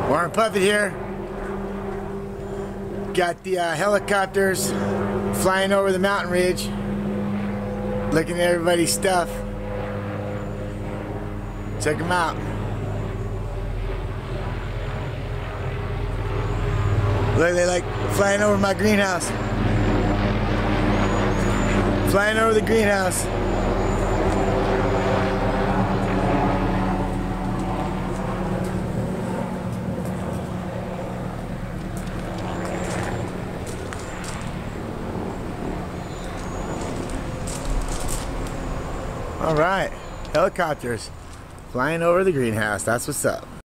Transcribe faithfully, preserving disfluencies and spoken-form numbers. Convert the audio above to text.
Warren Puffett here. Got the uh, helicopters flying over the mountain ridge, looking at everybody's stuff. Check them out. Look, they like flying over my greenhouse. Flying over the greenhouse. All right, helicopters flying over the greenhouse. That's what's up.